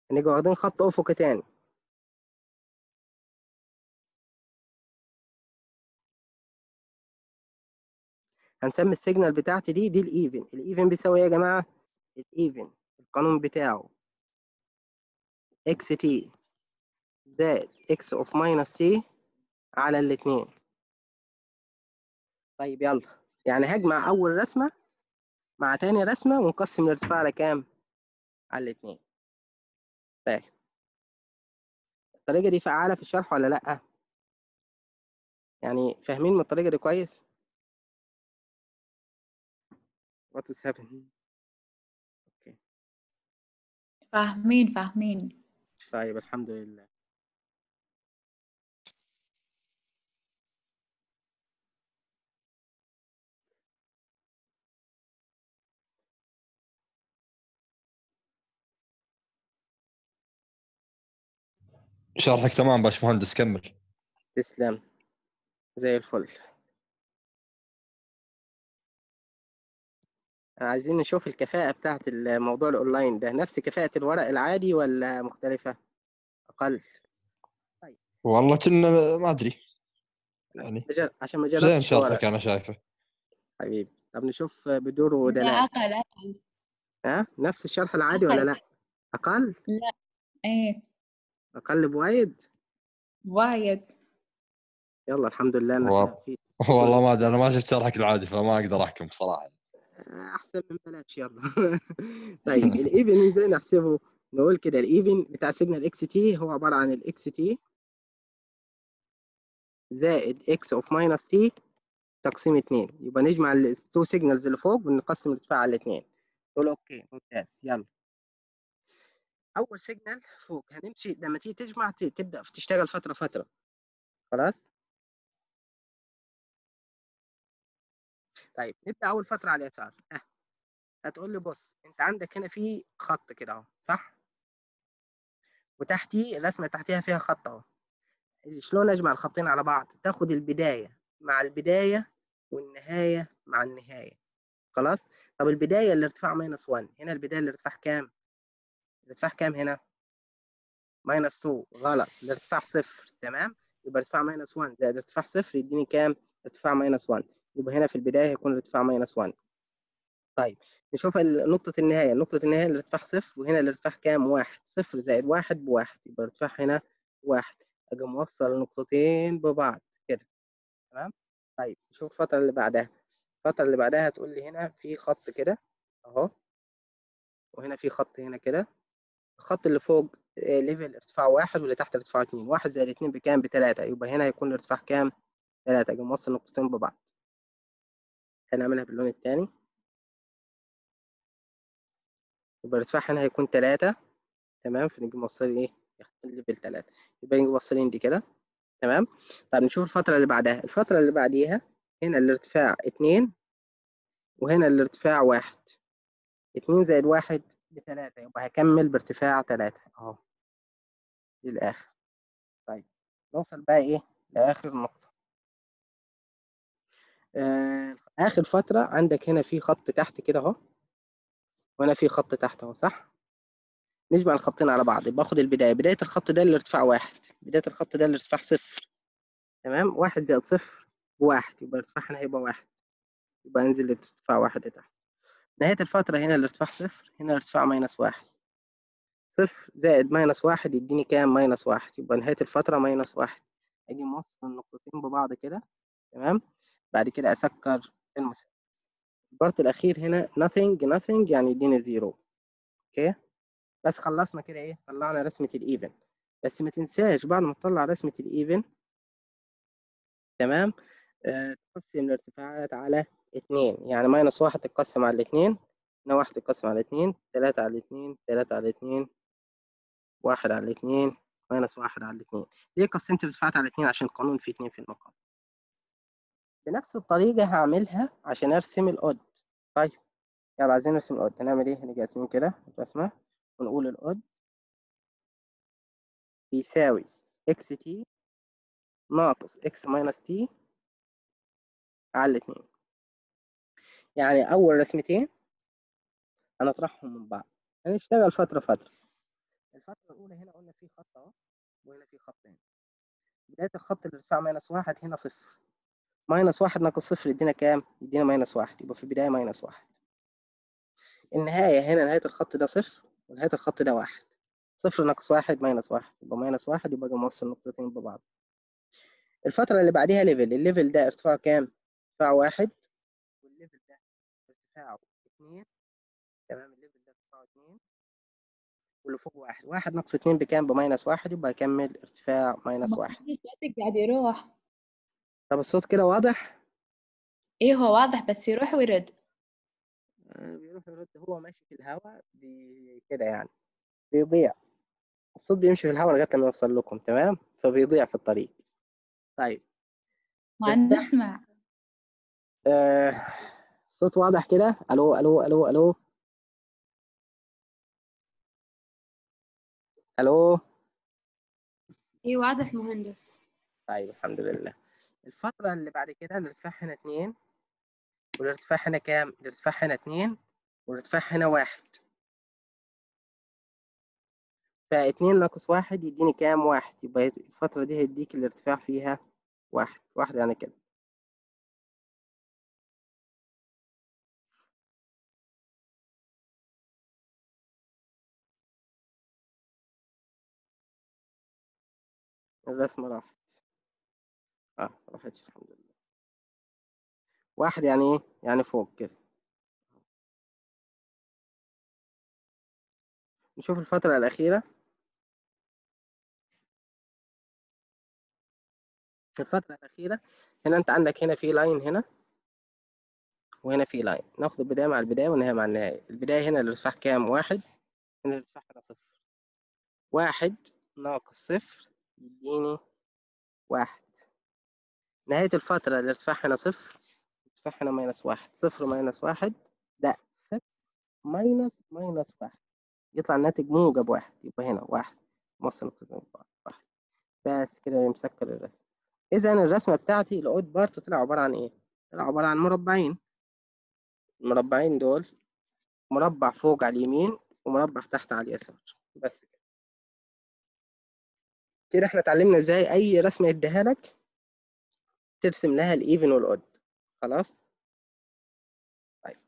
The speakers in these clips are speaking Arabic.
هنيجي واخدين خط افقي تاني. هنسمي السيجنال بتاعتي دي الايفن. الايفن بيساوي ايه يا جماعه؟ الايفن القانون بتاعه اكس تي زائد اكس اوف ماينس تي على الاثنين. طيب يلا، يعني هجمع اول رسمه مع تاني رسمه ونقسم الارتفاع على كام؟ على الاثنين. طيب الطريقه دي فعاله في الشرح ولا لا؟ يعني فاهمين من الطريقه دي كويس؟ What is happening؟ اوكي فاهمين. طيب الحمد لله. شرحك تمام باشمهندس، كمل. تسلم زي الفل. عايزين نشوف الكفاءة بتاعت الموضوع الأونلاين ده، نفس كفاءة الورق العادي ولا مختلفة؟ أقل؟ طيب والله كنا ما ادري يعني، عشان ما زين جربتش الورق. شرحك انا شايفه. حبيبي طب نشوف بدور لا ودلال. أقل. ها نفس الشرح العادي ولا لا؟ أقل؟ لا. إيه أقل بوايد؟ وايد. يلا الحمد لله إن إحنا في والله ما ادري، انا ما شفت شرحك العادي فما اقدر احكم بصراحه. أحسن من بلاش يلا. طيب الإيفن إزاي نحسبه؟ نقول كده الإيفن بتاع سيجنال إكس تي هو عبارة عن الإكس تي زائد إكس أوف ماينس تي تقسيم 2. يبقى نجمع التو سيجنالز اللي فوق ونقسم الارتفاع على 2. تقول اوكي ممتاز. يلا اول سيجنال فوق هنمشي لما تيجي تجمع تبدا تشتغل فتره فتره. خلاص طيب نبدا اول فتره على اليسار. هتقول لي بص انت عندك هنا في خط كده اهو صح، وتحتيه الرسمه تحتيها فيها خط اهو. شلون اجمع الخطين على بعض؟ تاخد البدايه مع البدايه والنهايه مع النهايه. خلاص طب البدايه الارتفاع ماينس 1، هنا البدايه الارتفاع كام؟ الارتفاع كام هنا؟ ماينس 2. غلط، الارتفاع صفر. تمام يبقى ارتفاع ماينس 1 زائد ارتفاع صفر يديني كام؟ ارتفاع ماينس 1. يبقى هنا في البدايه هيكون الارتفاع ماينس 1. طيب نشوف نقطه النهايه. نقطه النهايه الارتفاع صفر، وهنا الارتفاع كام؟ 1. صفر زائد 1 بواحد، يبقى الارتفاع هنا 1. اجي موصل النقطتين ببعض كده. تمام طيب نشوف الفتره اللي بعدها. الفتره اللي بعدها هتقول لي هنا في خط كده اهو، وهنا في خط هنا كده. الخط اللي فوق ليفل ارتفاع 1 واللي تحت ارتفاع 2. 1 زائد 2 بكام؟ ب3. يبقى هنا هيكون الارتفاع كام؟ 3. اجي موصل نقطتين ببعض. هنعملها باللون الثاني. يبقى الارتفاع هنا هيكون 3. تمام فنيجي موصلين ايه؟ ليفل 3. يبقى نيجي موصلين دي كده. تمام طب نشوف الفترة اللي بعدها. الفترة اللي بعديها هنا الارتفاع 2 وهنا الارتفاع 1. 2 زائد 1 ب3، يبقى هكمل بارتفاع 3 اهو للآخر. طيب نوصل بقى ايه؟ لآخر نقطة. آخر فترة عندك هنا في خط تحت كده اهو، وهنا في خط تحت اهو صح؟ نجمع الخطين على بعض. يبقى اخد البداية. بداية الخط ده الارتفاع 1، بداية الخط ده الارتفاع 0. تمام 1 زائد 0 بواحد، يبقى الارتفاع هنا هيبقى 1. يبقى انزل الارتفاع 1 لتحت. نهاية الفترة هنا الارتفاع 0، هنا الارتفاع -1. 0 زائد -1 يديني كام؟ -1. يبقى نهاية الفترة -1. أجي موصل النقطتين ببعض كده. تمام بعد كده أسكر المثلث. البارت الأخير هنا nothing يعني يديني 0. أوكي بس خلصنا كده إيه؟ طلعنا رسمة الإيفن. بس ما تنساش بعد ما تطلع رسمة الإيفن تمام تقسم الارتفاعات على 2. يعني -1 تتقسم على 2، هنا 1 تتقسم على 2، 3 على 2، 3 على 2، 1 على 2، -1 على 2. ليه قسمت الارتفاعات على 2؟ عشان القانون فيه 2 في المقام. بنفس الطريقة هعملها عشان أرسم الأود. طيب يلا عايزين نرسم الأود. هنعمل إيه؟ هنيجي قاسمين كده الرسمة ونقول الأود بيساوي إكس تي ناقص إكس ماينس تي على 2. يعني أول رسمتين هنطرحهم من بعض. هنشتغل فترة فترة. الفترة الأولى هنا قلنا في خط أهو، وهنا في خطين. بداية الخط الارتفاع -1 هنا 0. -1 ناقص 0 يدينا كام؟ يدينا -1، يبقى في البداية -1. النهاية هنا نهاية الخط ده 0 ونهاية الخط ده 1. 0 ناقص 1 -1، يبقى -1 يبقى موصل نقطتين ببعض. الفترة اللي بعديها الليفل ده ارتفاعه كام؟ ارتفاعه 1 والليفل ده ارتفاعه 2. تمام، الليفل ده ارتفاعه 2 واللي فوق 1. 1 ناقص 2 بكام؟ ب-1، يبقى يكمل ارتفاع -1. صوتك قاعد يروح. طب الصوت كده واضح؟ ايه هو واضح بس يروح ويرد. بيروح يرد، هو ماشي في الهواء كده يعني بيضيع. الصوت بيمشي في الهواء لغاية ما يوصل لكم، تمام؟ فبيضيع في الطريق. طيب ما ارتفاع نسمع. صوت واضح كده؟ الو الو الو الو الو. ايه واضح مهندس. طيب الحمد لله. الفترة اللي بعد كده الارتفاع هنا 2 والارتفاع هنا كام؟ الارتفاع هنا 2 والارتفاع هنا 1. ف2 ناقص 1 يديني كام؟ 1. يبقى الفترة دي هيديك الارتفاع فيها 1 يعني كده. الرسمة راحت. راحتش الحمد لله. 1 يعني ايه؟ يعني فوق كده. نشوف الفترة الأخيرة. في الفترة الأخيرة هنا أنت عندك هنا في لاين هنا وهنا في لاين. ناخد البداية مع البداية والنهاية مع النهاية. البداية هنا الارتفاع كام؟ 1. هنا الارتفاع هنا 0. 1 ناقص 0 يديني 1. نهاية الفترة الارتفاع هنا 0، الارتفاع هنا -1. 0 -1 ده 6 -1 يطلع الناتج موجب 1. يبقى هنا 1 موصل نقطتين ببعض 1. بس كده مسكر الرسم. إذا الرسمة بتاعتي الأوت بارت طلع عبارة عن إيه؟ طلع عبارة عن مربعين. المربعين دول مربع فوق على اليمين ومربع تحت على اليسار. بس كده. كده احنا اتعلمنا ازاي اي رسمة يديها لك ترسم لها الايفن والاود. خلاص؟ طيب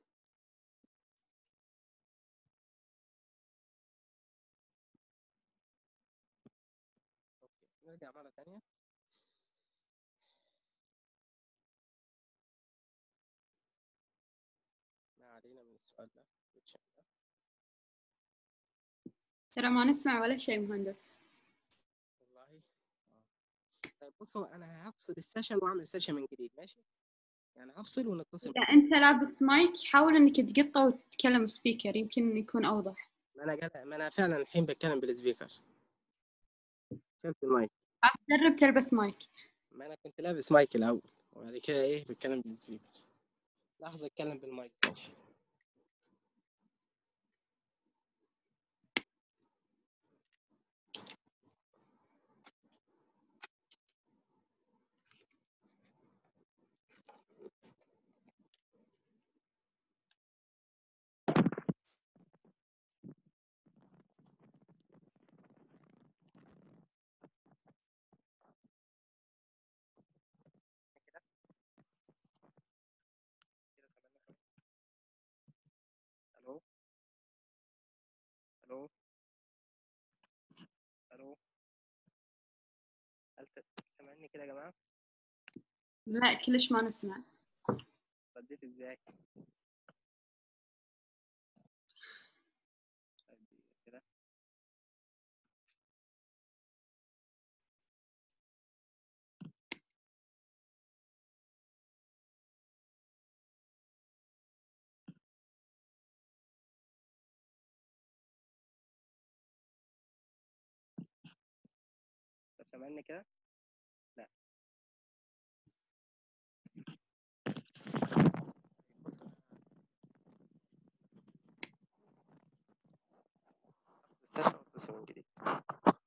نرجع مرة تانية. ما علينا من السؤال ده. ترى ما نسمع ولا شيء مهندس. والله طيب بصوا، انا هفصل السيشن واعمل سيشن من جديد، ماشي؟ يعني هفصل ونتصل. إذا أنت لابس مايك حاول إنك تقطه وتتكلم سبيكر يمكن يكون أوضح. ما انا فعلا الحين بتكلم بالسبيكر. شلت المايك. جرب تلبس مايك. ما انا كنت لابس مايك الاول وبعد كده ايه بتكلم بالسبيكر. لحظة اتكلم بالمايك ماشي. الو الو الو. هل سامعني كده يا جماعة؟ لا كلش ما نسمع. رديت ازاي؟ كده. طب سامعني كده؟ لا. بص السيشن واتصل من جديد.